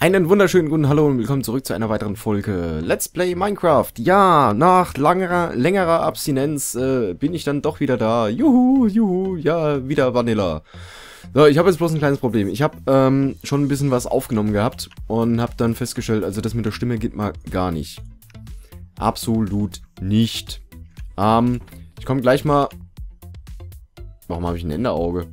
Einen wunderschönen guten Hallo und willkommen zurück zu einer weiteren Folge Let's Play Minecraft. Ja, nach längerer Abstinenz bin ich dann doch wieder da. Juhu, juhu, ja, wieder Vanilla. So, ich habe jetzt bloß ein kleines Problem. Ich habe schon ein bisschen was aufgenommen gehabt und habe dann festgestellt, also das mit der Stimme geht mal gar nicht. Absolut nicht. Ich komme gleich mal... Warum habe ich ein Enderauge?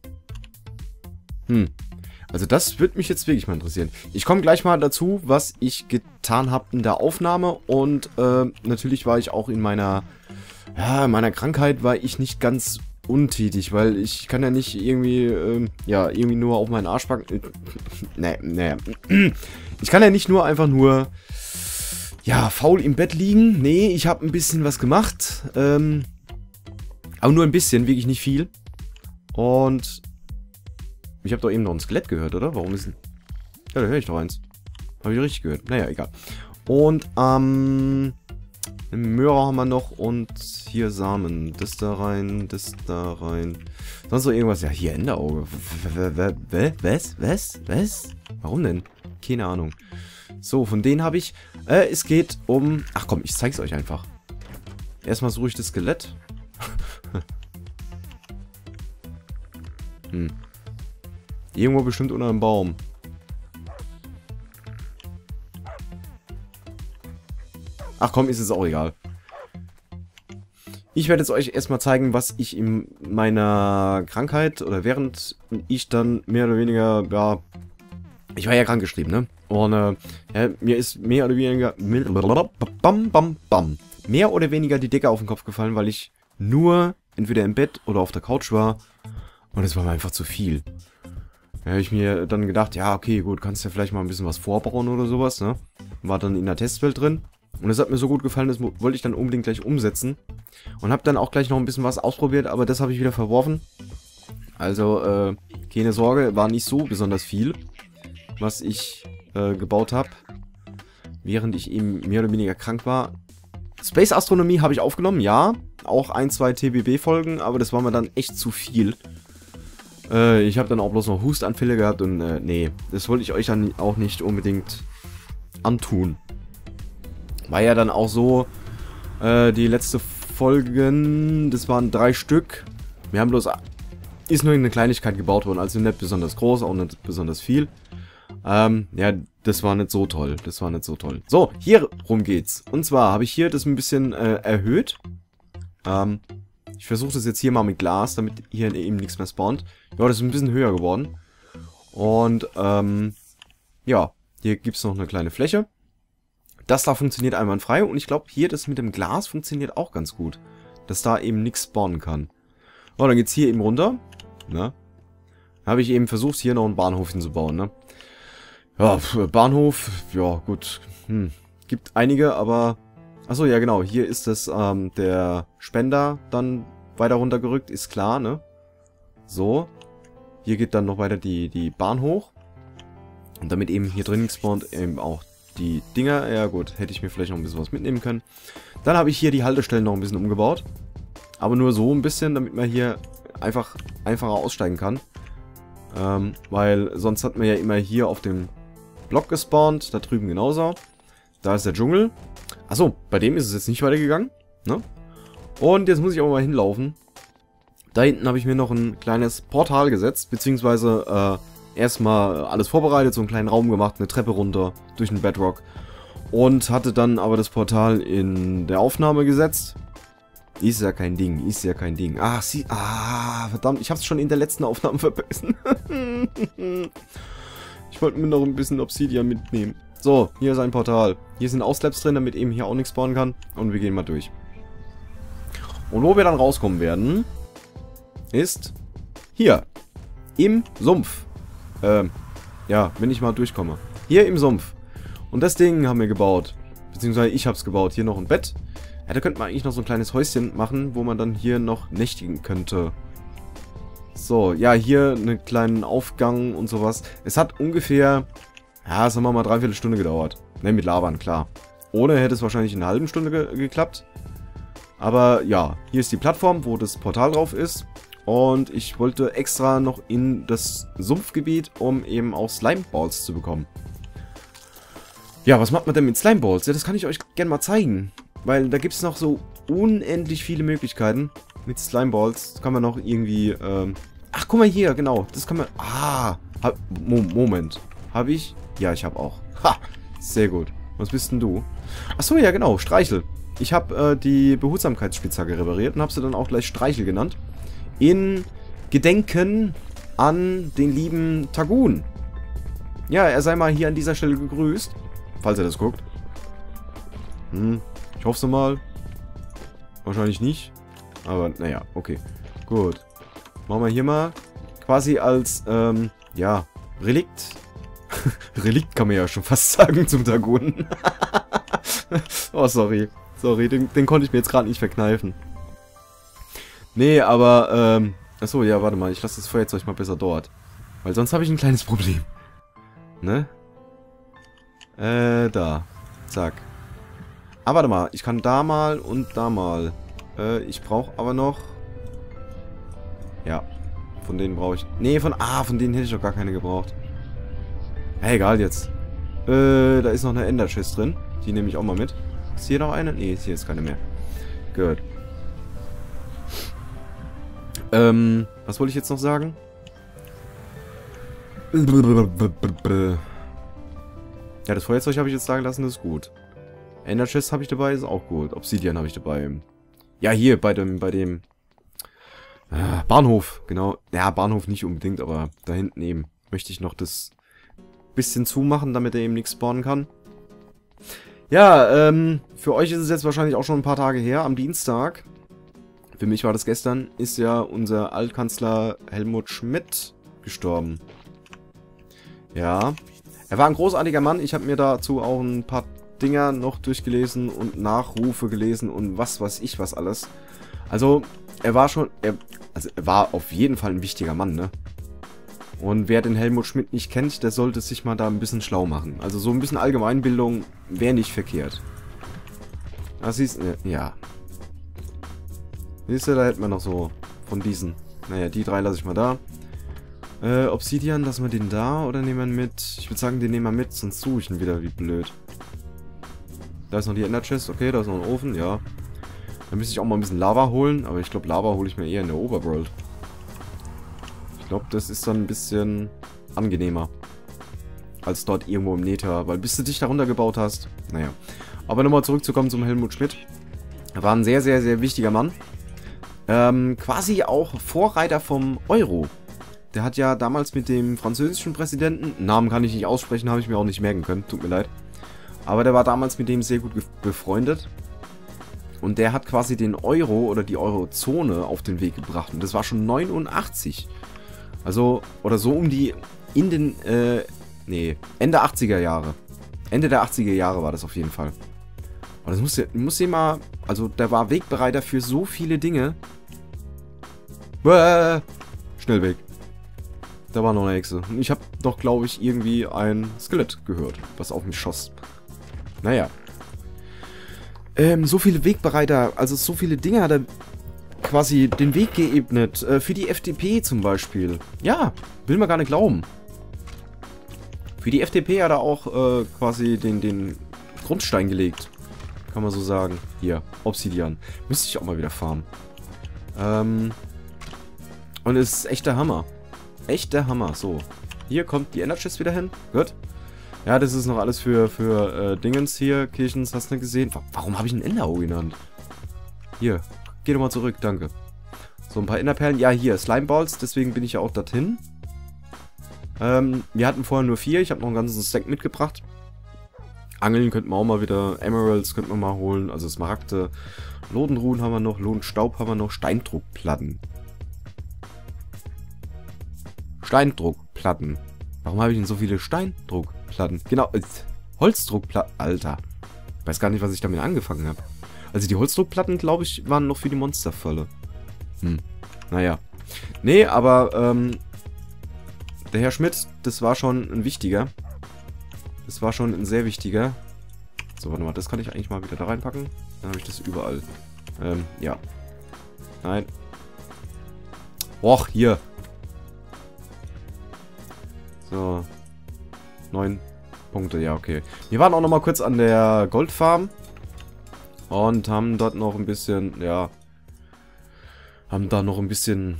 Also das würde mich jetzt wirklich mal interessieren. Ich komme gleich mal dazu, was ich getan habe in der Aufnahme. Und natürlich war ich auch in meiner Krankheit war ich nicht ganz untätig, weil ich kann ja nicht irgendwie, irgendwie nur auf meinen Arsch packen. Nee. Ich kann ja nicht nur einfach nur, faul im Bett liegen. Nee, ich habe ein bisschen was gemacht. Aber nur ein bisschen, wirklich nicht viel. Und... Ich habe doch eben noch ein Skelett gehört, oder? Warum ist denn... Ja, da höre ich doch eins. Habe ich richtig gehört. Naja, egal. Und, einen Möhrer haben wir noch und hier Samen. Das da rein, das da rein. Sonst noch irgendwas. Ja, hier Enderauge. Was? Warum denn? Keine Ahnung. So, von denen habe ich... es geht um... Ach komm, ich zeig's euch einfach. Erstmal suche ich das Skelett. Irgendwo bestimmt unter einem Baum. Ach komm, ist es auch egal. Ich werde jetzt euch erstmal zeigen, was ich in meiner Krankheit oder während ich dann mehr oder weniger, ich war ja krankgeschrieben, ne? Und mir ist mehr oder weniger mehr oder weniger die Decke auf den Kopf gefallen, weil ich nur entweder im Bett oder auf der Couch war und es war mir einfach zu viel. Da habe ich mir dann gedacht, ja, okay, gut, kannst ja vielleicht mal ein bisschen was vorbauen oder sowas, ne? War dann in der Testwelt drin. Und es hat mir so gut gefallen, das wollte ich dann unbedingt gleich umsetzen. Und habe dann auch gleich noch ein bisschen was ausprobiert, aber das habe ich wieder verworfen. Also, keine Sorge, war nicht so besonders viel, was ich gebaut habe, während ich eben mehr oder weniger krank war. Space Astronomie habe ich aufgenommen, ja. Auch 1, 2 TBB-Folgen, aber das war mir dann echt zu viel. Ich habe dann auch bloß noch Hustanfälle gehabt und nee, das wollte ich euch dann auch nicht unbedingt antun. War ja dann auch so, die letzte Folgen, das waren 3 Stück. Wir haben bloß, ist nur eine Kleinigkeit gebaut worden, also nicht besonders groß, auch nicht besonders viel. Ja, das war nicht so toll, So, hier rum geht's. Und zwar habe ich hier das ein bisschen erhöht. Ich versuche das jetzt hier mal mit Glas, damit hier eben nichts mehr spawnt. Ja, das ist ein bisschen höher geworden. Und, ja, hier gibt es noch eine kleine Fläche. Das da funktioniert einwandfrei. Und ich glaube, hier das mit dem Glas funktioniert auch ganz gut. Dass da eben nichts spawnen kann. Oh, dann geht's hier eben runter. Ne? Habe ich eben versucht, hier noch einen Bahnhof hinzubauen, ne? Ja, Bahnhof, ja, gut. Gibt einige, aber... Achso, ja genau, hier ist das, der Spender dann weiter runtergerückt, ist klar, ne? So. Hier geht dann noch weiter die Bahn hoch. Und damit eben hier drin spawnt eben auch die Dinger. Ja gut, hätte ich mir vielleicht noch ein bisschen was mitnehmen können. Dann habe ich hier die Haltestellen noch ein bisschen umgebaut. Aber nur so ein bisschen, damit man hier einfacher aussteigen kann. Weil sonst hat man ja immer hier auf dem Block gespawnt. Da drüben genauso. Da ist der Dschungel. Achso, bei dem ist es jetzt nicht weitergegangen. Ne? Und jetzt muss ich aber mal hinlaufen. Da hinten habe ich mir noch ein kleines Portal gesetzt. Beziehungsweise erstmal alles vorbereitet. So einen kleinen Raum gemacht. Eine Treppe runter durch den Bedrock. Und hatte dann aber das Portal in der Aufnahme gesetzt. Ist ja kein Ding. Ach, verdammt. Ich habe es schon in der letzten Aufnahme vergessen. Ich wollte mir noch ein bisschen Obsidian mitnehmen. So, hier ist ein Portal. Hier sind Auslaps drin, damit eben hier auch nichts spawnen kann. Und wir gehen mal durch. Und wo wir dann rauskommen werden, ist hier. Im Sumpf. Ja, wenn ich mal durchkomme. Hier im Sumpf. Und das Ding haben wir gebaut. Beziehungsweise ich habe es gebaut. Hier noch ein Bett. Ja, da könnte man eigentlich noch so ein kleines Häuschen machen, wo man dann hier noch nächtigen könnte. So, ja, hier einen kleinen Aufgang und sowas. Es hat ungefähr... Ja, sagen wir mal 3/4 Stunde gedauert. Ne, mit Labern, klar. Ohne hätte es wahrscheinlich in einer halben Stunde geklappt. Aber ja, hier ist die Plattform, wo das Portal drauf ist. Und ich wollte extra noch in das Sumpfgebiet, um eben auch Slime Balls zu bekommen. Ja, was macht man denn mit Slimeballs? Ja, das kann ich euch gerne mal zeigen. Weil da gibt es noch so unendlich viele Möglichkeiten. Mit Slimeballs kann man noch irgendwie, ach, guck mal hier, genau. Das kann man, Moment. Habe ich? Ja, ich habe auch. Ha, sehr gut. Was bist denn du? Ach so, ja, genau, Streichel. Ich habe die Behutsamkeitsspitzhacke repariert und habe sie dann auch gleich Streichel genannt. In Gedenken an den lieben Tagun. Ja, er sei mal hier an dieser Stelle gegrüßt. Falls er das guckt. Ich hoffe es mal. Wahrscheinlich nicht. Aber, naja, okay. Gut. Machen wir hier mal quasi als, ja, Relikt. Relikt kann man ja schon fast sagen zum Tagun. Oh, sorry. Sorry, den konnte ich mir jetzt gerade nicht verkneifen. Nee, aber, achso, ja, warte mal. Ich lasse das Feuerzeug mal besser dort. Weil sonst habe ich ein kleines Problem. Ne? Da. Zack. Ah, warte mal. Ich kann da mal und da mal. Ich brauche aber noch... Ja. Von denen brauche ich... Nee, von denen hätte ich doch gar keine gebraucht. Ja, egal jetzt. Da ist noch eine Ender Chest drin. Die nehme ich auch mal mit. Ist hier noch eine? Nee, hier ist keine mehr. Gut. Was wollte ich jetzt noch sagen? Ja, das Feuerzeug habe ich jetzt da gelassen, das ist gut. Ender Chest habe ich dabei, ist auch gut. Obsidian habe ich dabei. Ja, hier, bei dem Bahnhof, genau. Ja, Bahnhof nicht unbedingt, aber da hinten eben möchte ich noch das bisschen zumachen, damit er eben nichts spawnen kann. Ja, für euch ist es jetzt wahrscheinlich auch schon ein paar Tage her, am Dienstag. Für mich war das gestern, ist ja unser Altkanzler Helmut Schmidt gestorben. Ja, er war ein großartiger Mann. Ich habe mir dazu auch ein paar Dinger noch durchgelesen und Nachrufe gelesen und was weiß ich was alles. Also, er war auf jeden Fall ein wichtiger Mann, ne? Und wer den Helmut Schmidt nicht kennt, der sollte sich mal da ein bisschen schlau machen. Also so ein bisschen Allgemeinbildung wäre nicht verkehrt. Das siehst du, ja. Siehst du, da hätten wir noch so von diesen. Naja, die drei lasse ich mal da. Obsidian, lassen wir den da oder nehmen wir ihn mit? Ich würde sagen, den nehmen wir mit, sonst suche ich ihn wieder wie blöd. Da ist noch die Ender Chest, okay, da ist noch ein Ofen, ja. Da müsste ich auch mal ein bisschen Lava holen, aber ich glaube, Lava hole ich mir eher in der Overworld. Ich glaube, das ist dann ein bisschen angenehmer. Als dort irgendwo im Nether, weil bis du dich da runtergebaut hast, naja. Aber nochmal zurückzukommen zum Helmut Schmidt. Er war ein sehr, sehr, sehr wichtiger Mann. Quasi auch Vorreiter vom Euro. Der hat ja damals mit dem französischen Präsidenten, Namen kann ich nicht aussprechen, habe ich mir auch nicht merken können, tut mir leid. Aber der war damals mit dem sehr gut befreundet. Und der hat quasi den Euro oder die Eurozone auf den Weg gebracht. Und das war schon 89. Also, oder so um die, Ende 80er Jahre. Ende der 80er Jahre war das auf jeden Fall. Und das muss ja mal, also der war Wegbereiter für so viele Dinge. Schnell weg. Da war noch eine Hexe. Und ich habe doch, glaube ich, irgendwie ein Skelett gehört, was auf mich schoss. Naja. So viele Wegbereiter, also so viele Dinge hat er quasi den Weg geebnet. Für die FDP zum Beispiel. Ja, will man gar nicht glauben. Für die FDP hat er auch quasi den Grundstein gelegt. Kann man so sagen. Hier, Obsidian. Müsste ich auch mal wieder farmen. Und es ist echt der Hammer. Echt der Hammer. So. Hier kommt die Ender Chest wieder hin. Gut. Ja, das ist noch alles für Dingens hier. Kirchens, hast du gesehen? Warum habe ich einen Enderau genannt? Hier. Geh doch mal zurück, danke. So, ein paar Enderperlen. Ja, hier, Slimeballs. Deswegen bin ich ja auch dorthin. Wir hatten vorher nur 4. Ich habe noch einen ganzen Stack mitgebracht. Angeln könnten wir auch mal wieder. Emeralds könnten wir mal holen. Also Smaragde. Lodenruhen haben wir noch. Lodenstaub haben wir noch. Steindruckplatten. Steindruckplatten. Warum habe ich denn so viele Steindruckplatten? Genau, Holzdruckplatten. Alter. Ich weiß gar nicht, was ich damit angefangen habe. Also die Holzdruckplatten, glaube ich, waren noch für die Monsterfalle. Naja. Nee, aber, der Herr Schmidt, das war schon ein wichtiger. Das war schon ein sehr wichtiger. So, warte mal, das kann ich eigentlich mal wieder da reinpacken. Dann habe ich das überall. Ja. Nein. Och, hier. So. 9. Punkte, ja, okay. Wir waren auch nochmal kurz an der Goldfarm. Und haben dort noch ein bisschen, ja... Haben da noch ein bisschen...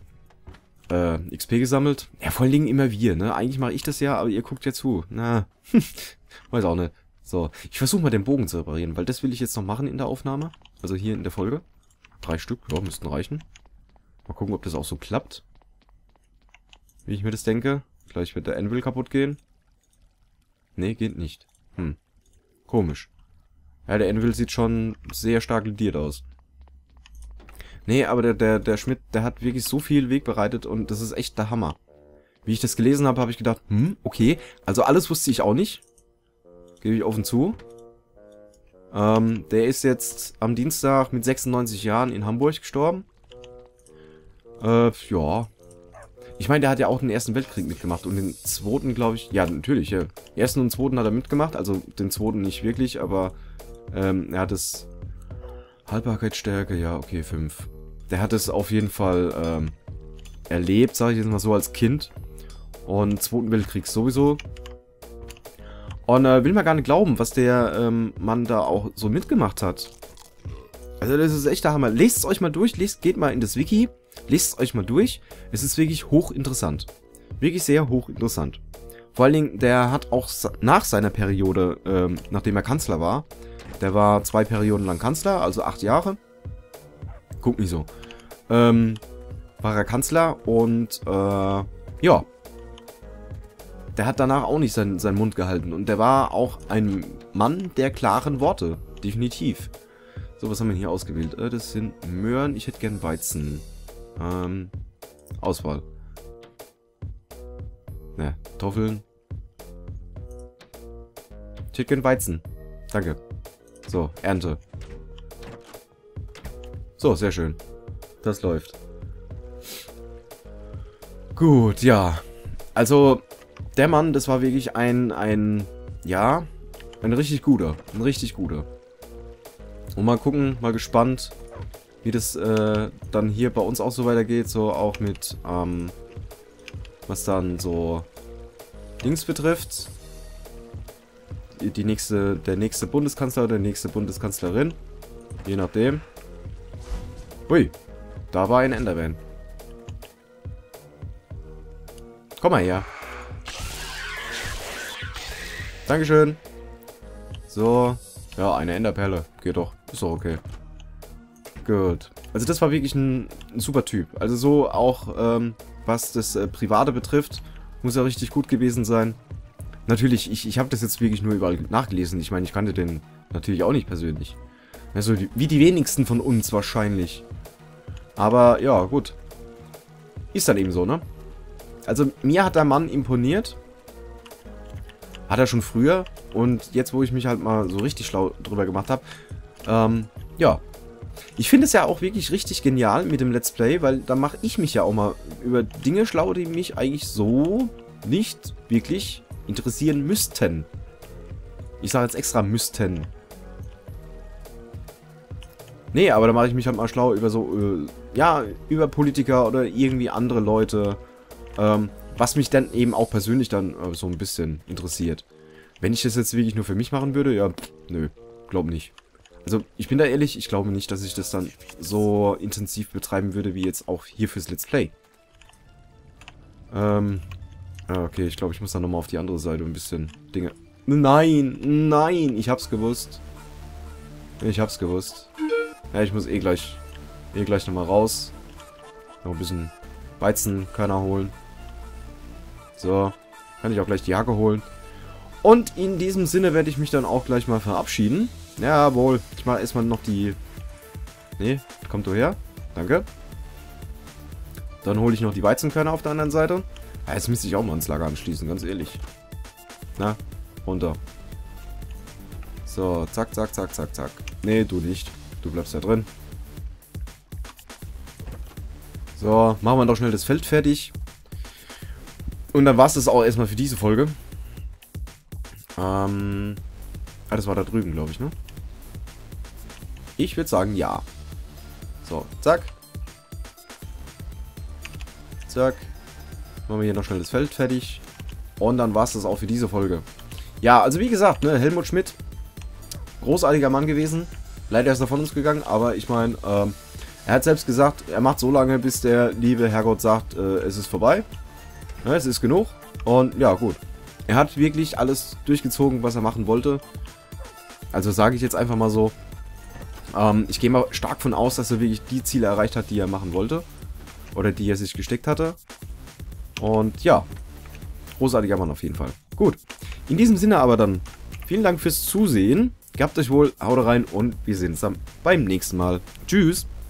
XP gesammelt. Ja, vor allen Dingen immer wir, ne? Eigentlich mache ich das ja, aber ihr guckt ja zu. Na, weiß auch nicht. So, ich versuche mal den Bogen zu reparieren, weil das will ich jetzt noch machen in der Aufnahme. Also hier in der Folge. 3 Stück, ja, müssten reichen. Mal gucken, ob das auch so klappt. Wie ich mir das denke. Gleich wird der Anvil kaputt gehen. Nee, geht nicht. Komisch. Ja, der Anvil sieht schon sehr stark lediert aus. Nee, aber der Schmidt, der hat wirklich so viel Weg bereitet und das ist echt der Hammer. Wie ich das gelesen habe, habe ich gedacht, okay. Also alles wusste ich auch nicht. Gebe ich offen zu. Der ist jetzt am Dienstag mit 96 Jahren in Hamburg gestorben. Ja. Ich meine, der hat ja auch den Ersten Weltkrieg mitgemacht und den zweiten, glaube ich... Ja, natürlich, ja. Ersten und zweiten hat er mitgemacht, also den zweiten nicht wirklich, aber er hat es... Haltbarkeitsstärke, ja, okay, 5. Der hat es auf jeden Fall erlebt, sage ich jetzt mal so, als Kind. Und Zweiten Weltkrieg sowieso. Und will man gar nicht glauben, was der Mann da auch so mitgemacht hat. Also das ist echt der Hammer. Lest es euch mal durch, geht mal in das Wiki, lest es euch mal durch. Es ist wirklich hochinteressant. Wirklich sehr hochinteressant. Vor allen Dingen, der hat auch nach seiner Periode, nachdem er Kanzler war, der war 2 Perioden lang Kanzler, also 8 Jahre. Guck nicht so. War er Kanzler und, ja. Der hat danach auch nicht seinen Mund gehalten. Und der war auch ein Mann der klaren Worte. Definitiv. So, was haben wir hier ausgewählt? Das sind Möhren. Ich hätte gern Weizen. Auswahl. Ne, Kartoffeln. Ich hätte gern Weizen. Danke. So, Ernte. So, sehr schön. Das läuft. Gut, ja. Also, der Mann, das war wirklich ein richtig guter. Ein richtig guter. Und mal gucken, mal gespannt, wie das dann hier bei uns auch so weitergeht. So auch mit, was dann so Dings betrifft. Der nächste Bundeskanzler oder nächste Bundeskanzlerin. Je nachdem. Ui, da war ein Enderman. Komm mal her. Dankeschön. So. Ja, eine Enderperle. Geht doch. Ist doch okay. Gut. Also das war wirklich ein super Typ. Also so auch, was das Private betrifft, muss er richtig gut gewesen sein. Natürlich, ich habe das jetzt wirklich nur überall nachgelesen. Ich meine, ich kannte den natürlich auch nicht persönlich. Also wie die wenigsten von uns wahrscheinlich. Aber ja, gut. Ist dann eben so, ne? Also mir hat der Mann imponiert. Hat er schon früher. Und jetzt, wo ich mich halt mal so richtig schlau drüber gemacht habe. Ja. Ich finde es ja auch wirklich richtig genial mit dem Let's Play, weil da mache ich mich ja auch mal über Dinge schlau, die mich eigentlich so nicht wirklich interessieren müssten. Ich sage jetzt extra müssten. Nee, aber da mache ich mich halt mal schlau über so, ja, über Politiker oder irgendwie andere Leute, was mich dann eben auch persönlich dann so ein bisschen interessiert. Wenn ich das jetzt wirklich nur für mich machen würde, ja, nö, glaub nicht. Also, ich bin da ehrlich, ich glaube nicht, dass ich das dann so intensiv betreiben würde, wie jetzt auch hier fürs Let's Play. Okay, ich glaube, ich muss dann nochmal auf die andere Seite ein bisschen Dinge... Nein, nein, ich hab's gewusst. Ich hab's gewusst. Ja, ich muss gleich nochmal raus. Noch ein bisschen Weizenkörner holen. So, kann ich auch gleich die Jacke holen. Und in diesem Sinne werde ich mich dann auch gleich mal verabschieden. Jawohl, ich mache erstmal noch die... Nee, kommt du her. Danke. Dann hole ich noch die Weizenkörner auf der anderen Seite. Ja, jetzt müsste ich auch mal ins Lager anschließen, ganz ehrlich. Na, runter. So, zack, zack, zack, zack, zack. Nee, du nicht. Du bleibst da drin. So, machen wir doch schnell das Feld fertig. Und dann war es das auch erstmal für diese Folge. Das war da drüben, glaube ich, ne? Ich würde sagen, ja. So, zack. Zack. Machen wir hier noch schnell das Feld fertig. Und dann war es das auch für diese Folge. Ja, also wie gesagt, ne, Helmut Schmidt, großartiger Mann gewesen. Leider ist er von uns gegangen, aber ich meine, er hat selbst gesagt, er macht so lange, bis der liebe Herrgott sagt, es ist vorbei. Ne, es ist genug. Und ja, gut. Er hat wirklich alles durchgezogen, was er machen wollte. Also sage ich jetzt einfach mal so. Ich gehe mal stark von aus, dass er wirklich die Ziele erreicht hat, die er machen wollte. Oder die er sich gesteckt hatte. Und ja, großartiger Mann auf jeden Fall. Gut, in diesem Sinne aber dann, vielen Dank fürs Zusehen. Gehabt euch wohl, haut rein und wir sehen uns dann beim nächsten Mal. Tschüss.